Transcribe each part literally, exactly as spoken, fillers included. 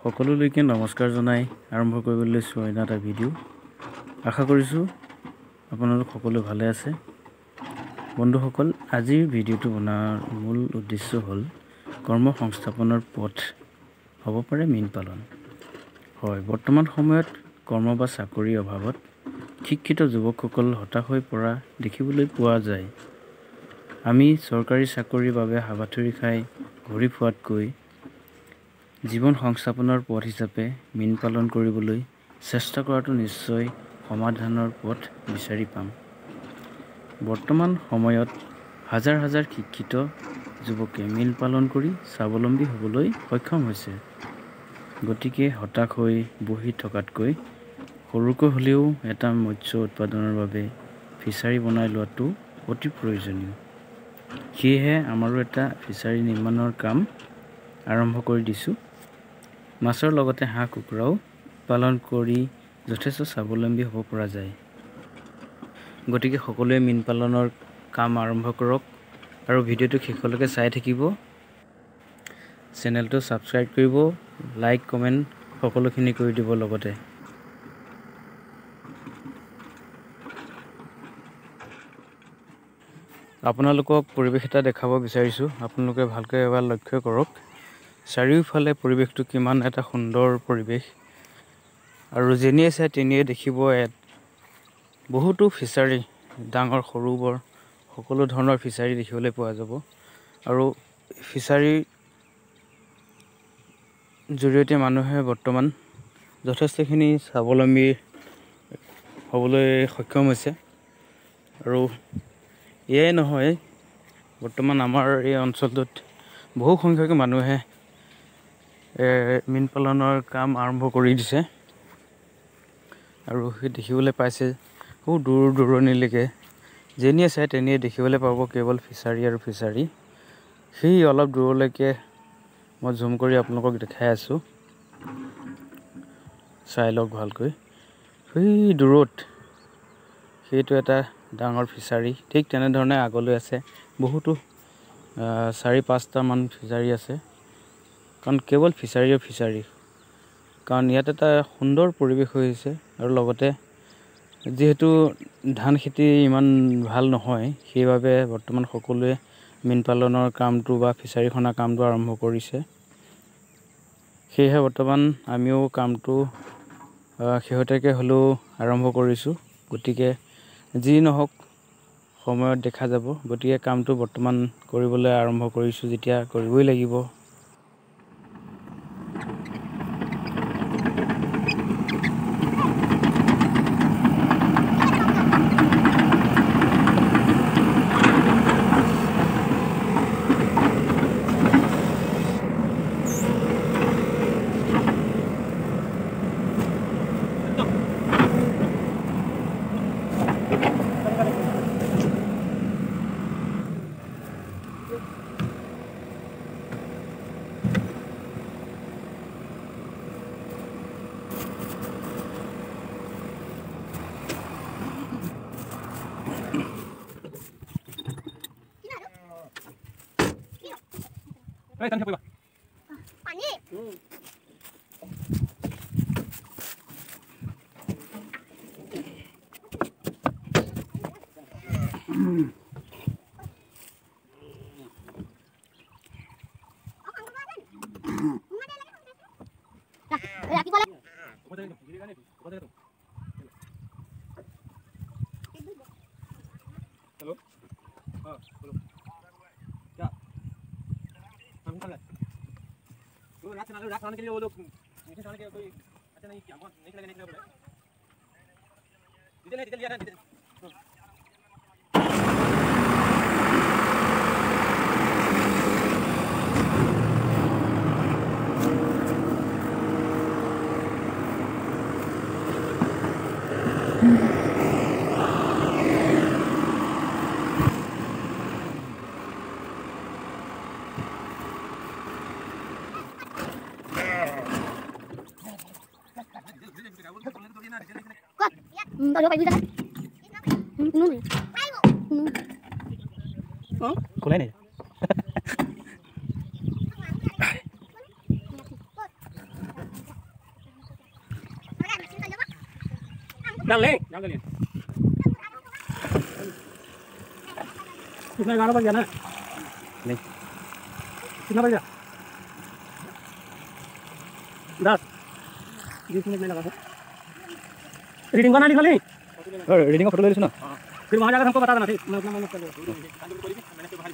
সকলোলৈকে নমস্কাৰ জনাই আৰম্ভ কৰিবলৈ লৈছোঁ অন্য এটা ভিডিঅ'। আশা কৰিছোঁ আপোনালোক সকলো ভালে আছে। বন্ধুসকল, আজিৰ ভিডিঅ'টো বনোৱাৰ মূল উদ্দেশ্য হ'ল কৰ্ম সংস্থাপনৰ পথ হ'ব পাৰে মীন পালন। হয়, বৰ্তমান সময়ত কৰ্ম বা চাকৰিৰ অভাৱত শিক্ষিত যুৱকসকল হতাশ হৈ পৰা দেখিবলৈ পোৱা যায়। আমি চৰকাৰী চাকৰিৰ বাবে হাবাথুৰি খাই ঘূৰি ফুৰাতকৈ জীৱন সংস্থাপনৰ পথ হিচাপে মীন পালন কৰিবলৈ চেষ্টা কৰাটো নিশ্চয় সমাধানৰ পথ বিচাৰি পাম। বৰ্তমান সময়ত হাজাৰ হাজাৰ শিক্ষিত যুৱকে মীন পালন কৰি স্বাৱলম্বী হ'বলৈ সক্ষম হৈছে। গতিকে হতাশ হৈ বহি থকাতকৈ সৰুকৈ হ'লেও এটা মৎস্য উৎপাদনৰ বাবে ফিছাৰী বনাই লোৱাটো অতি প্ৰয়োজনীয়। সেয়েহে আমাৰো এটা ফিছাৰী নিৰ্মাণৰ কাম আৰম্ভ কৰি দিছোঁ। মাছৰ লগতে হাঁহ কুকুৰাও পালন কৰি যথেষ্ট স্বাৱলম্বী হ'ব পৰা যায়। গতিকে সকলোৱে মীন পালনৰ কাম আৰম্ভ কৰক আৰু ভিডিঅ'টো শেষলৈকে চাই থাকিব। চেনেলটো ছাবস্ক্ৰাইব কৰিব, লাইক কমেণ্ট সকলোখিনি কৰি দিব। লগতে আপোনালোকক পৰিৱেশ এটা দেখাব বিচাৰিছোঁ। আপোনালোকে ভালকৈ এবাৰ লক্ষ্য কৰক। চাৰিওফালে পৰিৱেশটো কিমান এটা সুন্দৰ পৰিৱেশ, আৰু যেনিয়ে চাই তেনিয়ে দেখিব ইয়াত বহুতো ফিছাৰী, ডাঙৰ সৰু বৰ সকলো ধৰণৰ ফিছাৰী দেখিবলৈ পোৱা যাব। আৰু ফিছাৰীৰ জৰিয়তে মানুহে বৰ্তমান যথেষ্টখিনি স্বাৱলম্বী হ'বলৈ সক্ষম হৈছে। আৰু এয়াই নহয়, বৰ্তমান আমাৰ এই অঞ্চলটোত বহু সংখ্যক মানুহে মীন পালনৰ কাম আৰম্ভ কৰি দিছে। আৰু সেই দেখিবলৈ পাইছে বহু দূৰ দূৰণিলৈকে যেনিয়ে চাই তেনিয়ে দেখিবলৈ পাব কেৱল ফিছাৰী আৰু ফিছাৰী। সেই অলপ দূৰলৈকে মই জুম কৰি আপোনালোকক দেখাই আছোঁ, চাই লওক ভালকৈ। সেই দূৰত সেইটো এটা ডাঙৰ ফিছাৰী। ঠিক তেনেধৰণে আগলৈ আছে বহুতো চাৰি পাঁচটামান ফিছাৰী আছে। কাৰণ কেৱল ফিছাৰী আৰু ফিছাৰী, কাৰণ ইয়াত এটা সুন্দৰ পৰিৱেশ হৈ আছে। আৰু লগতে যিহেতু ধান খেতি ইমান ভাল নহয়, সেইবাবে বৰ্তমান সকলোৱে মীন পালনৰ কামটো বা ফিছাৰী খন্দা কামটো আৰম্ভ কৰিছে। সেয়েহে বৰ্তমান আমিও কামটো শেহতীয়াকৈ হ'লেও আৰম্ভ কৰিছোঁ। গতিকে যি নহওক সময়ত দেখা যাব। গতিকে কামটো বৰ্তমান কৰিবলৈ আৰম্ভ কৰিছোঁ যেতিয়া কৰিবই লাগিব। Đây, tấn nhập Pani. Ừ. Hello. Ah, hello. Ya. हम कर ले वो रात चला रात खाने के लिए वो लोग मीटिंग चलाने के कोई अच्छा नहीं किया, बहुत नहीं लगे नहीं बोले डिटेल डिटेल लिया ना detail Tao đưa phải đi ra. Nung. Nung. Hả? Cô lấy này. डाल ले डाल ले कितना गाना पड़ गया ना नहीं कितना पड़ गया दस बीस मिनट नहीं लगा सर रीडिंग बना लिखा नहीं रीडिंग का फोटो ले लो ना फिर वहाँ जाकर हमको बता देना ठीक मैं अपना मेहनत कर लूँगा मैंने तो बाहर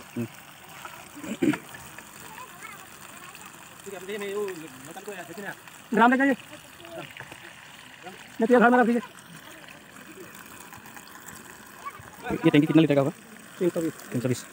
ग्राम ले जाइए मैं तेरे घर में रख दीजिए ये टैंकी कितना लीटर का होगा तीन सौ बीस तीन सौ बीस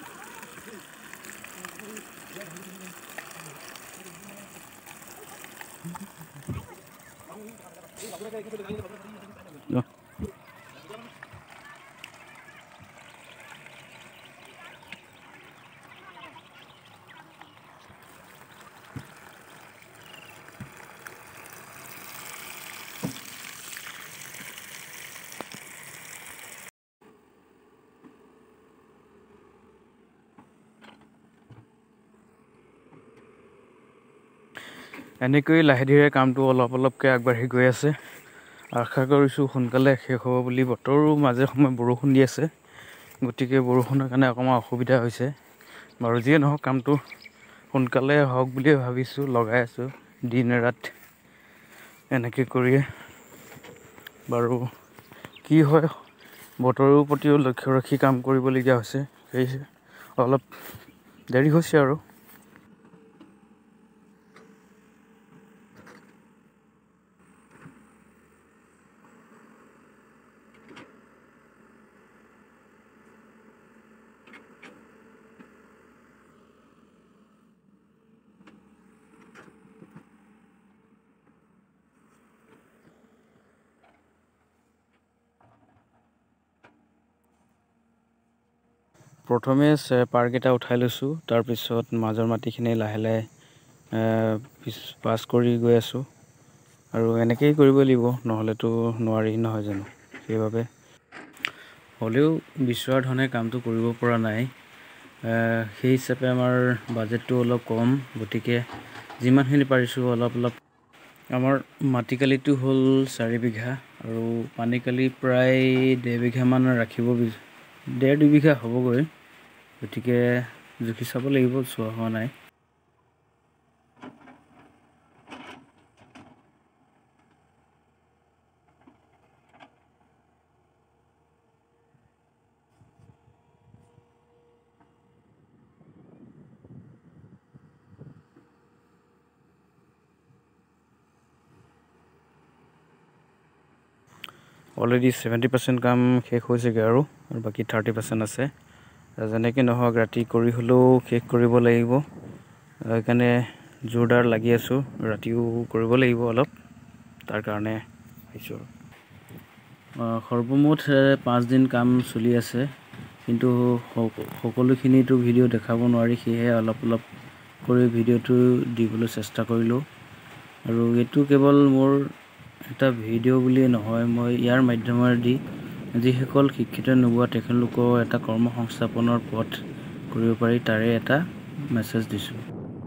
এনেকৈ লাহে ধীৰে কামটো অলপ অলপকৈ আগবাঢ়ি গৈ আছে আশা কৰিছোঁ সোনকালে শেষ হ'ব বুলি বতৰো মাজে সময়ে বৰষুণ দি আছে গতিকে বৰষুণৰ কাৰণে অকণমান অসুবিধা হৈছে বাৰু যিয়ে নহওক কামটো সোনকালে হওক বুলিয়ে ভাবিছোঁ লগাই আছোঁ দিন ৰাত এনেকৈ কৰিয়ে বাৰু কি হয় বতৰৰ প্ৰতিও লক্ষ্য ৰাখি কাম কৰিবলগীয়া হৈছে সেই অলপ দেৰি হৈছে আৰু প্ৰথমে পাৰকেইটা উঠাই লৈছোঁ তাৰপিছত মাজৰ মাটিখিনি লাহে লাহে পাছ কৰি গৈ আছোঁ আৰু এনেকেই কৰিব লাগিব নহ'লেতো নোৱাৰি নহয় জানো সেইবাবে হ'লেও বিচৰা ধৰণে কামটো কৰিব পৰা নাই সেই হিচাপে আমাৰ বাজেটটো অলপ কম গতিকে যিমানখিনি পাৰিছোঁ অলপ অলপ আমাৰ মাটিকালিটো হ'ল চাৰি বিঘা আৰু পানীকালি প্ৰায় ডেৰ বিঘামান ৰাখিব ডেৰ দুই বিঘা হ'বগৈ গতিকে জুখি চাব লাগিব চোৱা হোৱা নাই অলৰেডি ছেভেণ্টি পাৰ্চেণ্ট কাম শেষ হৈছেগৈ আৰু বাকী থাৰ্টি পাৰ্চেণ্ট আছে যেনেকৈ নহওক ৰাতি কৰি হ'লেও শেষ কৰিব লাগিব সেইকাৰণে জোৰদাৰ লাগি আছোঁ ৰাতিও কৰিব লাগিব অলপ তাৰ কাৰণে আহিছোঁ আৰু সৰ্বমুঠ পাঁচদিন কাম চলি আছে কিন্তু সকলোখিনিতো ভিডিঅ' দেখাব নোৱাৰি সেয়েহে অলপ অলপ কৰি ভিডিঅ'টো দিবলৈ চেষ্টা কৰিলোঁ আৰু এইটো কেৱল মোৰ এটা ভিডিঅ' বুলিয়ে নহয় মই ইয়াৰ মাধ্যমেদি যিসকল শিক্ষিত নোহোৱা তেখেতলোকৰ এটা কৰ্ম সংস্থাপনৰ পথ কৰিব পাৰি তাৰে এটা মেছেজ দিছোঁ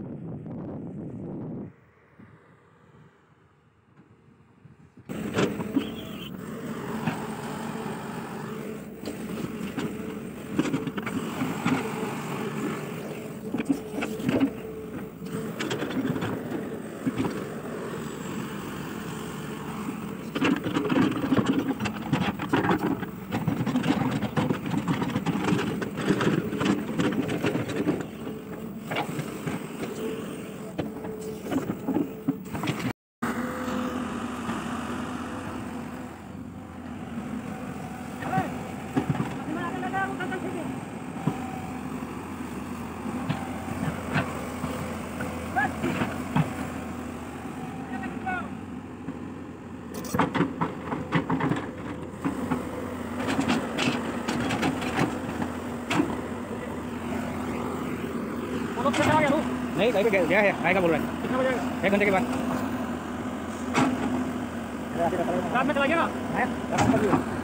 नहीं कहीं पे गया है आएगा बोल रहा है कितना बजे एक घंटे के बाद रात में चला गया ना